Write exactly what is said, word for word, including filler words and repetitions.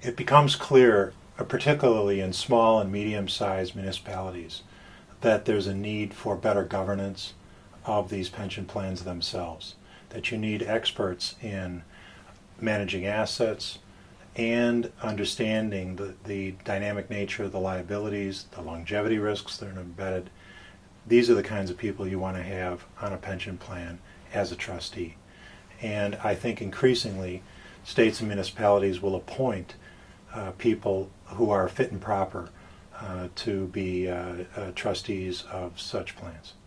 it becomes clear, uh, particularly in small and medium-sized municipalities, that there's a need for better governance of these pension plans themselves, that you need experts in managing assets and understanding the, the dynamic nature of the liabilities, the longevity risks that are embedded. These are the kinds of people you want to have on a pension plan as a trustee. And I think increasingly states and municipalities will appoint uh, people who are fit and proper uh, to be uh, uh, trustees of such plans.